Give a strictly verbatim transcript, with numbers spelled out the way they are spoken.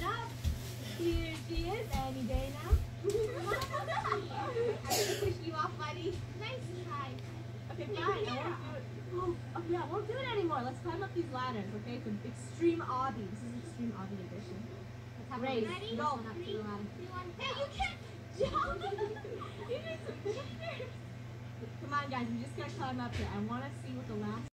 up. Here she is, any day now. I'm gonna push you off, buddy. Nice try. Okay, fine. I won't do it. Oh, okay, I won't do it anymore. Let's climb up these ladders, okay? For Extreme Obby. This is Extreme Obby edition. Let's have Race. a ready? Go. One up to the ladder. Hey, you can't jump. You need some cheaters. Come on, guys. We just gotta climb up here. I want to see what the last